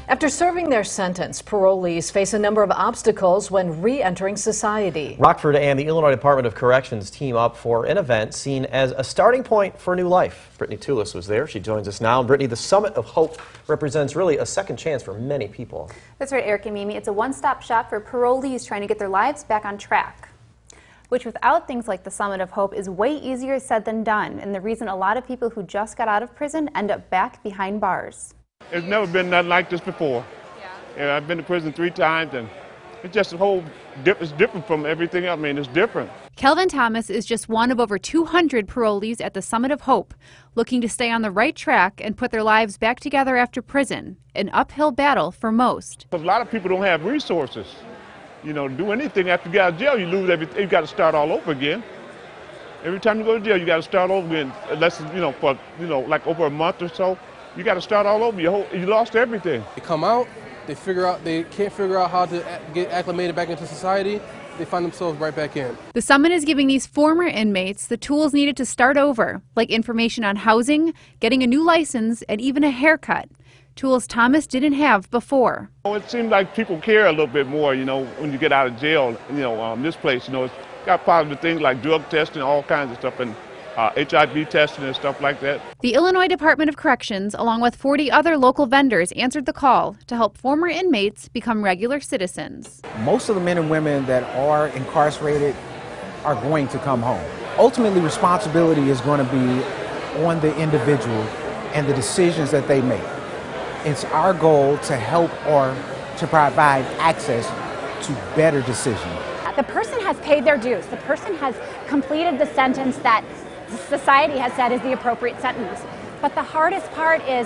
After serving their sentence, parolees face a number of obstacles when re-entering society. Rockford and the Illinois Department of Corrections team up for an event seen as a starting point for a new life. Brittany Toulis was there. She joins us now. Brittany, the Summit of Hope represents really a second chance for many people. That's right, Eric and Mimi. It's a one-stop shop for parolees trying to get their lives back on track, which without things like the Summit of Hope is way easier said than done, and the reason a lot of people who just got out of prison end up back behind bars. There's never been nothing like this before. And I've been to prison 3 times, and it's just it's different from everything else. I mean, it's different. Kelvin Thomas is just one of over 200 parolees at the Summit of Hope, looking to stay on the right track and put their lives back together after prison, an uphill battle for most. A lot of people don't have resources. You know, to do anything after you get out of jail, you lose everything. You got to start all over again. Every time you go to jail, you got to start over again. Unless, for, like over a month or so, you got to start all over. You lost everything. They come out, they can't figure out how to get acclimated back into society. They find themselves right back in. The Summit is giving these former inmates the tools needed to start over, like information on housing, getting a new license, and even a haircut. Tools Thomas didn't have before. It seems like people care a little bit more, when you get out of jail. This place, it's got positive things like drug testing, all kinds of stuff, and HIV testing and stuff like that. The Illinois Department of Corrections, along with 40 other local vendors, answered the call to help former inmates become regular citizens. Most of the men and women that are incarcerated are going to come home. Ultimately, responsibility is going to be on the individual and the decisions that they make. It's our goal to help or to provide access to better decisions. The person has paid their dues. The person has completed the sentence that society has said is the appropriate sentence. But the hardest part is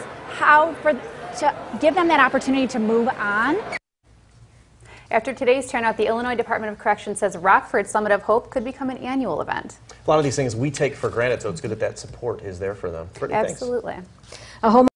to give them that opportunity to move on. After today's turnout, the Illinois Department of Corrections says Rockford Summit of Hope could become an annual event. A lot of these things we take for granted, so it's good that that support is there for them. Brittany, Absolutely. thanks. A home